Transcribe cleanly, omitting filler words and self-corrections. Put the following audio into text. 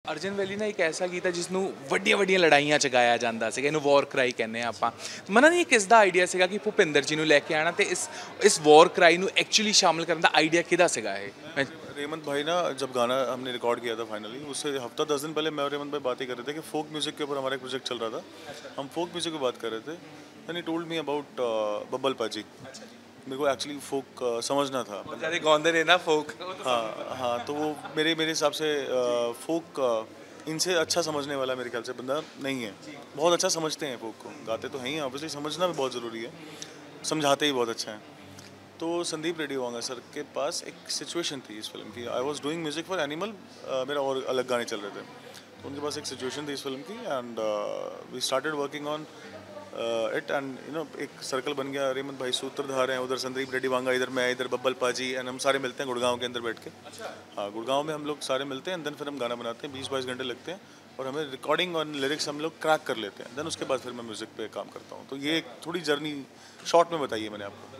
ਅਰਜਨ ਵੈਲੀ ਨਾ ਇੱਕ ਐਸਾ ਗੀਤ ਹੈ ਜਿਸ ਨੂੰ ਵੱਡੀਆਂ ਵੱਡੀਆਂ ਲੜਾਈਆਂ 'ਚ ਗਾਇਆ ਜਾਂਦਾ ਸੀਗਾ, ਇਹਨੂੰ ਵਾਰ ਕਰਾਈ ਕਹਿੰਦੇ ਆ ਆਪਾਂ। ਮਨਾ ਨਹੀਂ ਕਿਸ ਦਾ ਆਈਡੀਆ ਸੀਗਾ ਕਿ ਭੁਪਿੰਦਰ ਜੀ ਨੂੰ ਲੈ ਕੇ ਆਉਣਾ ਤੇ ਇਸ ਵਾਰ ਕਰਾਈ ਨੂੰ ਐਕਚੁਅਲੀ ਸ਼ਾਮਿਲ ਕਰਨ ਦਾ ਆਈਡੀਆ ਕਿਹਦਾ ਸੀਗਾ ਇਹ? रेमंत भाई ना जब गाना हमने रिकॉर्ड किया था फाइनली, उससे हफ्ता 10 दिन पहले मैं और रेमंत भाई बात ही कर रहे थे कि फोक म्यूज़िक के ऊपर हमारा एक प्रोजेक्ट चल रहा था। हम फोक म्यूज़िक की बात कर रहे थे, then he told me about Babbal paaji. मेरे को एक्चुअली फोक समझना था। ज़्यादा गाਉਂਦੇ ਨੇ ना फोक। हाँ हाँ, तो वो मेरे मेरे हिसाब से फोक इनसे अच्छा समझने वाला मेरे ख्याल से बंदा नहीं है। बहुत अच्छा समझते हैं फोक को, गाते तो हैं ही, ऑब्वियसली समझना भी बहुत ज़रूरी है, समझाते ही बहुत अच्छा है। तो संदीप रेड्डी वांगा सर के पास एक सिचुएशन थी इस फिल्म की। I was doing music for Animal, मेरा और अलग गाने चल रहे थे, तो उनके पास एक सिचुएशन थी इस फिल्म की and we started working on it and you know एक सर्कल बन गया। रेमंत भाई सूत्रधार हैं, उधर संदीप रेड्डी वांगा, इधर मैं, इधर बब्बल पाजी, एंड हम सारे मिलते हैं गुड़गांव के अंदर बैठ के। हाँ, गुड़गांव में हम लोग सारे मिलते हैं, देन फिर हम गाना बनाते हैं। 20-22 घंटे लगते हैं और हमें रिकॉर्डिंग और लिरिक्स हम लोग क्रैक कर लेते हैं। देन उसके बाद फिर मैं म्यूज़िक पे काम करता हूँ। तो ये एक थोड़ी जर्नी शॉर्ट में बताइए मैंने आपको।